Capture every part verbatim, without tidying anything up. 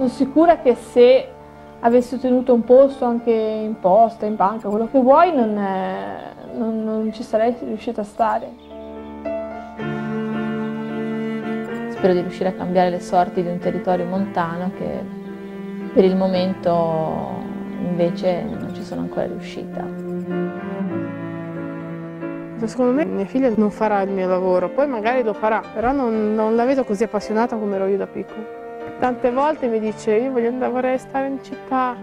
Sono sicura che se avessi ottenuto un posto anche in posta, in banca, quello che vuoi, non, è, non, non ci sarei riuscita a stare. Spero di riuscire a cambiare le sorti di un territorio montano che per il momento invece non ci sono ancora riuscita. Secondo me mia figlia non farà il mio lavoro, poi magari lo farà, però non, non la vedo così appassionata come ero io da piccola. Tante volte mi dice io voglio andare, vorrei stare in città.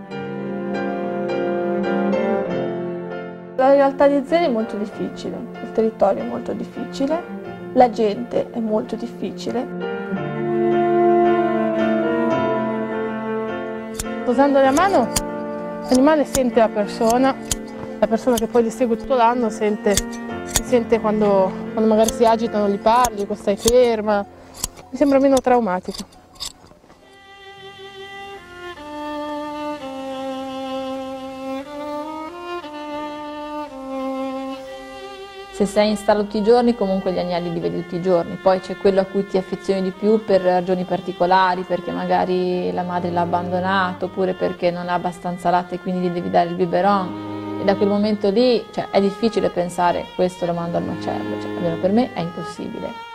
La realtà di Zeli è molto difficile, il territorio è molto difficile, la gente è molto difficile. Posandole a mano l'animale sente la persona, la persona che poi li segue tutto l'anno sente, sente quando, quando magari si agitano, gli parli, quando stai ferma, mi sembra meno traumatico. Se sei in stalla tutti i giorni, comunque gli agnelli li vedi tutti i giorni, poi c'è quello a cui ti affezioni di più per ragioni particolari, perché magari la madre l'ha abbandonato, oppure perché non ha abbastanza latte e quindi gli devi dare il biberon. E da quel momento lì, cioè, è difficile pensare questo lo mando al macello, cioè, almeno per me è impossibile.